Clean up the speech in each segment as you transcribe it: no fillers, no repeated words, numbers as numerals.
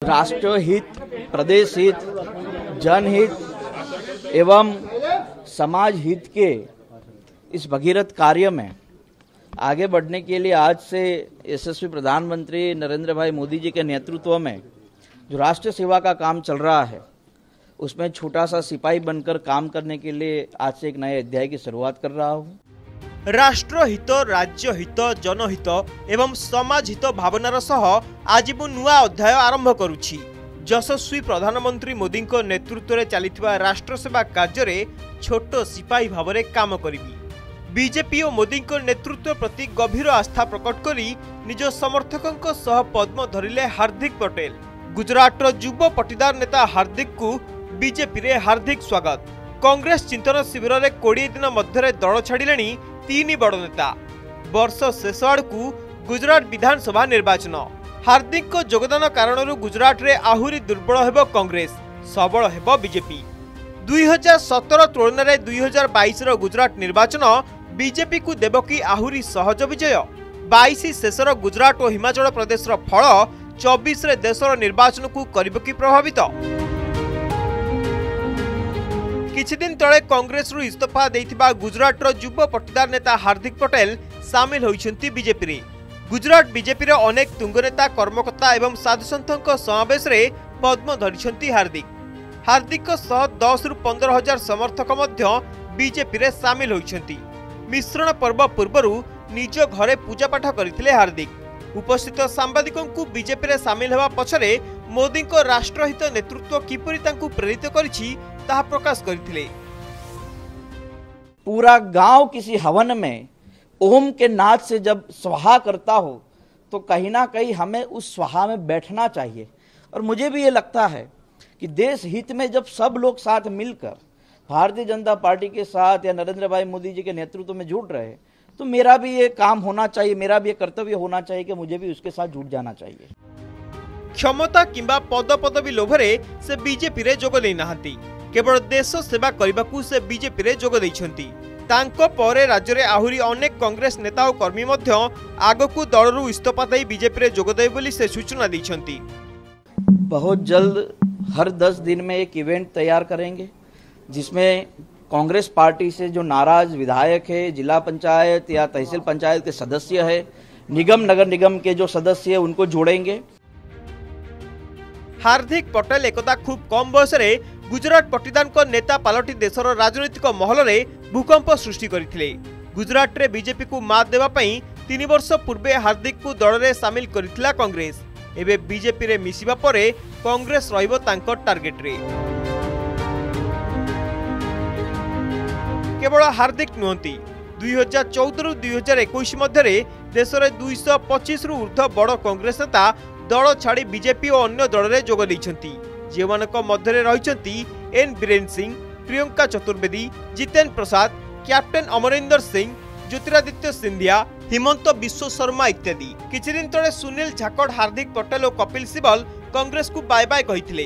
राष्ट्रहित, प्रदेश हित, जनहित एवं समाज हित के इस भगीरथ कार्य में आगे बढ़ने के लिए आज से यशस्वी प्रधानमंत्री नरेंद्र भाई मोदी जी के नेतृत्व में जो राष्ट्र सेवा का काम चल रहा है, उसमें छोटा सा सिपाही बनकर काम करने के लिए आज से एक नए अध्याय की शुरुआत कर रहा हूँ। राष्ट्रहित, राज्यहित, जनहित एवं समाजहित भावनार सह आज मु नुआ अध्याय आरंभ करुछि। यशस्वी प्रधानमंत्री मोदी को नेतृत्व में चलिथिबा राष्ट्र सेवा कार्य रे छोट सिपाही भाव में काम करिबी। बीजेपी और मोदी को नेतृत्व प्रति गभीर आस्था प्रकट करी निज समर्थकों सह पद्म धरिले हार्दिक पटेल। गुजरात युव पटीदार नेता हार्दिक को बीजेपी रे हार्दिक स्वागत। कांग्रेस चिंतन शिविर रे 20 दिन मध्य दल छाड़िले 3 बड़ नेता। वर्ष शेष आड़कू गुजरात विधानसभा निर्वाचन। हार्दिक को योगदान कारण गुजरात रे आहुरी दुर्बल हेबो कांग्रेस, सबल हेबो बीजेपी। 2017 तुलन में 2022 गुजरात निर्वाचन बीजेपी को देव कि आहुरी सहज विजय। 22 शेषर गुजरात और हिमाचल प्रदेश फल 24 रे देशर निर्वाचन को करिब कि प्रभावित। किछि दिन तले कांग्रेस रु इस्तीफा देइथिबा गुजरात युव पटीदार नेता हार्दिक पटेल सामिल होइछन्ति बीजेपी रे। गुजरात बीजेपी रे अनेक तुंग नेता, कर्मकर्ता एवं साधुसंतों समावेश रे पद्म धरिछन्ति हार्दिक। हार्दिक सह 10 रु 15 हजार समर्थक मध्य बीजेपी रे सामिल होइछन्ति। मिश्रण पर्व पूर्वरु निज घरे पूजा पाठ करथिले हार्दिक। उपस्थित सांबादिकों को बीजेपी रे सामिल हेबा पछरे मोदी को राष्ट्रहित नेतृत्व किपरि तांकु प्रेरित करिछि ताहा प्रकाश करथिले। पूरा गांव किसी हवन में ओम के नाद से जब स्वाहा करता हो तो कहीं ना कहीं हमें उस स्वाहा में बैठना चाहिए। और मुझे भी ये लगता है कि देश हित में जब सब लोग साथ मिलकर भारतीय जनता पार्टी के साथ या नरेंद्र भाई मोदी जी के नेतृत्व में जुड़ रहे, तो मेरा भी ये काम होना चाहिए, मेरा भी ये कर्तव्य होना चाहिए कि मुझे भी उसके साथ जुट जाना चाहिए। क्षमता किंबा पद पदवी लोभरे से बीजेपी रे जोग देई नाहंती, केवल देश सेवा करबाकू से बीजेपी रे जोग देइछन्ती। तांको परे राज्य रे आहुरी अनेक कांग्रेस नेता और कर्मी मध्य आगकू दलरू इस्तीफा देई बीजेपी रे जोग देई बोली से सूचना दैछन्ती। बहुत जल्द हर 10 दिन में एक इवेंट तैयार करेंगे जिसमें कांग्रेस पार्टी से जो नाराज विधायक है, जिला पंचायत या तहसील पंचायत के सदस्य है, निगम नगर निगम के जो सदस्य है, उनको जोड़ेंगे। हार्दिक पटेल एकदा खूब कम बयस रे गुजरात पटीदान को नेता पलटि देशर राजनीतिक महल रे भूकंप सृष्टि करथिले। गुजरात रे बीजेपी को मात देवा पई 3 वर्ष पूर्वे हार्दिक को दल रे शामिल करथिला कांग्रेस। एबे बीजेपी रे मिसिबा परे कांग्रेस रहिबो तांको टार्गेट रे। केवल हार्दिक नुहंती, 2014 रु 2021 मध्य देश में 225 रु ऊर्ध्व बड़ कांग्रेस नेता दल छाड़ी बीजेपी और अन्य दल में जोग देइछन्ति। जेमानक मध्य रहिछन्ति एन बीरेन सिंह, प्रियंका चतुर्वेदी, जितेन प्रसाद, कैप्टेन अमरिंदर सिंह, ज्योतिरादित्य सिंधिया, हिमंत विश्व शर्मा इत्यादि। किछि दिन तले सुनील झाकड़, हार्दिक पटेल और कपिल सिब्बल कांग्रेस को बाय बाय कहिथिले।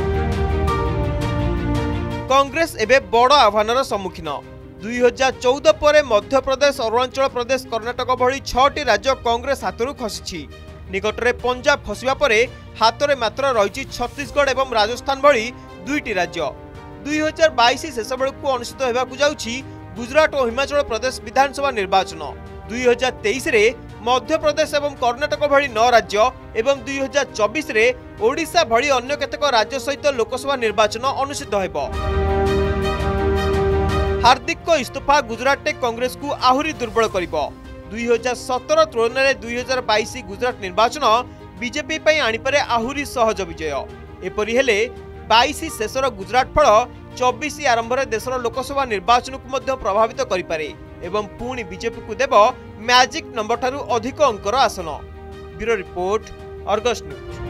कांग्रेस एबे बड़ आह्वानर सम्मुखीन। 2014 पर मध्य प्रदेश, अरुणाचल प्रदेश, कर्णाटक भली 6टी राज्य कांग्रेस हाथरू खसिछि। निकटरे पंजाब खसिबा परे हाथरे मात्र रहिछि छत्तीसगढ़ एवं राजस्थान भली 2टी राज्य। 2022 शेष बेलू अनुष्ठित होबाकू जाउछि गुजरात और हिमाचल प्रदेश विधानसभा निर्वाचन। 2023 रे मध्य प्रदेश एवं कर्णाटक भली 9 राज्य एवं 2024 रे ओडिशा भली अन्य केतेक राज्य सहित लोकसभा निर्वाचन अनुष्ठित हेबो। हार्दिक को इस्तीफा गुजरात कांग्रेस को आहुरी दुर्बल करिबो। 2017 तुलन में 2022 गुजरात निर्वाचन बीजेपी पई आनिपारे आहुरी सहज विजय। एपरि हेले 22 शेषर गुजरात फल 24 आरंभ रे देशर लोकसभा निर्वाचन को मध्य प्रभावित करिपारे एवं पुणी बीजेपी को देव मैजिक नंबर ठारू अधिक अंकर आसन। Bureau report, Argus news.